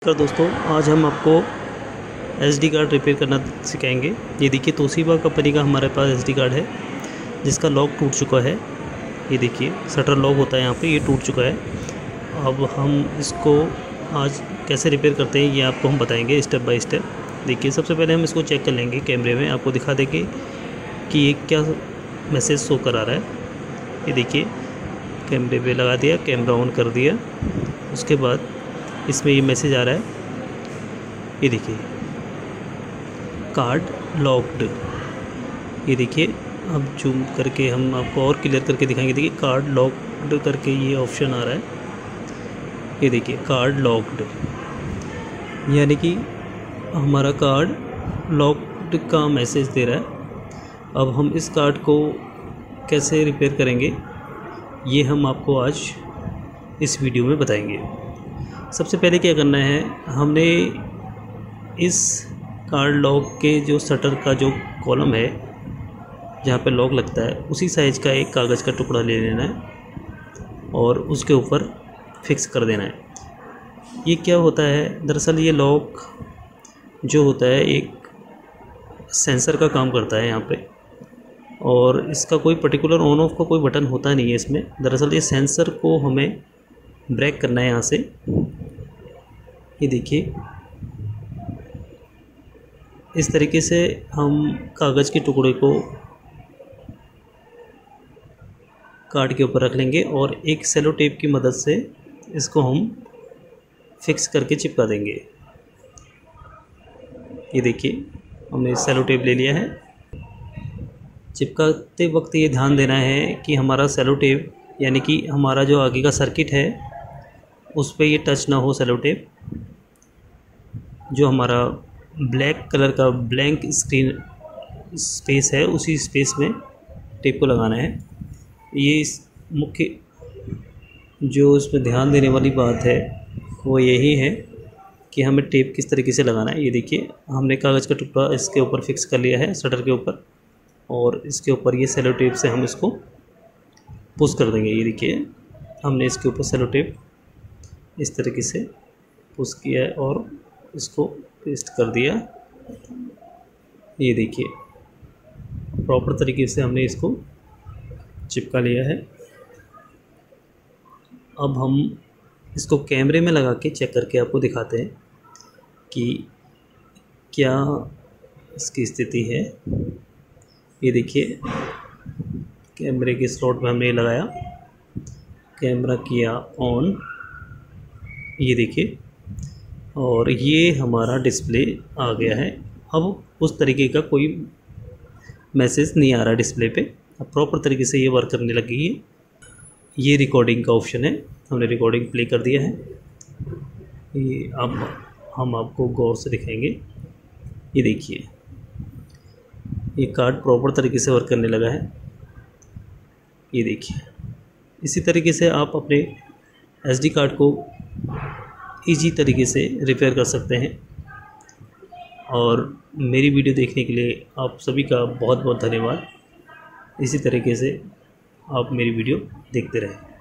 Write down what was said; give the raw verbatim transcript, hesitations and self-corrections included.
नमस्कार दोस्तों, आज हम आपको एसडी कार्ड रिपेयर करना सिखाएंगे। ये देखिए तोशिबा कंपनी का हमारे पास एसडी कार्ड है जिसका लॉक टूट चुका है। ये देखिए शटर लॉक होता है यहाँ पे, ये टूट चुका है। अब हम इसको आज कैसे रिपेयर करते हैं ये आपको हम बताएंगे स्टेप बाय स्टेप। देखिए सबसे पहले हम इसको चेक कर लेंगे कैमरे में, आपको दिखा देंगे कि ये क्या मैसेज शो करा रहा है। ये देखिए कैमरे पे लगा दिया, कैमरा ऑन कर दिया, उसके बाद इसमें ये मैसेज आ रहा है। ये देखिए कार्ड लॉक्ड। ये देखिए अब जूम करके हम आपको और क्लियर करके दिखाएंगे। देखिए कार्ड लॉक्ड करके ये ऑप्शन आ रहा है। ये देखिए कार्ड लॉक्ड, यानी कि हमारा कार्ड लॉक्ड का मैसेज दे रहा है। अब हम इस कार्ड को कैसे रिपेयर करेंगे ये हम आपको आज इस वीडियो में बताएंगे। सबसे पहले क्या करना है, हमने इस कार्ड लॉक के जो शटर का जो कॉलम है जहाँ पे लॉक लगता है उसी साइज़ का एक कागज़ का टुकड़ा ले लेना है और उसके ऊपर फिक्स कर देना है। ये क्या होता है, दरअसल ये लॉक जो होता है एक सेंसर का काम करता है यहाँ पे, और इसका कोई पर्टिकुलर ऑन ऑफ का कोई बटन होता नहीं है इसमें। दरअसल ये सेंसर को हमें ब्रेक करना है यहाँ से। ये देखिए इस तरीके से हम कागज़ के टुकड़े को कार्ड के ऊपर रख लेंगे और एक सेलो टेप की मदद से इसको हम फिक्स करके चिपका देंगे। ये देखिए हमने सेलो टेप ले लिया है। चिपकाते वक्त ये ध्यान देना है कि हमारा सेलो टेप यानी कि हमारा जो आगे का सर्किट है उस पर ये टच ना हो। सेलो टेप जो हमारा ब्लैक कलर का ब्लैंक स्क्रीन स्पेस है उसी स्पेस में टेप को लगाना है। ये इस मुख्य जो इसमें ध्यान देने वाली बात है वो यही है कि हमें टेप किस तरीके से लगाना है। ये देखिए हमने कागज़ का टुकड़ा इसके ऊपर फिक्स कर लिया है शटर के ऊपर, और इसके ऊपर ये सेलो टेप से हम इसको पुश कर देंगे। ये देखिए हमने इसके ऊपर सेलो टेप इस तरीके से पुश किया है और इसको पेस्ट कर दिया। ये देखिए प्रॉपर तरीके से हमने इसको चिपका लिया है। अब हम इसको कैमरे में लगा के चेक करके आपको दिखाते हैं कि क्या इसकी स्थिति है। ये देखिए कैमरे के स्लॉट में हमने लगाया, कैमरा किया ऑन, ये देखिए, और ये हमारा डिस्प्ले आ गया है। अब उस तरीके का कोई मैसेज नहीं आ रहा डिस्प्ले पे। अब प्रॉपर तरीके से ये वर्क करने लगी है। ये रिकॉर्डिंग का ऑप्शन है, हमने रिकॉर्डिंग प्ले कर दिया है। ये अब हम आपको गौर से दिखाएंगे। ये देखिए ये कार्ड प्रॉपर तरीके से वर्क करने लगा है। ये देखिए इसी तरीके से आप अपने एसडी कार्ड को इजी तरीके से रिपेयर कर सकते हैं। और मेरी वीडियो देखने के लिए आप सभी का बहुत बहुत धन्यवाद। इसी तरीके से आप मेरी वीडियो देखते रहें।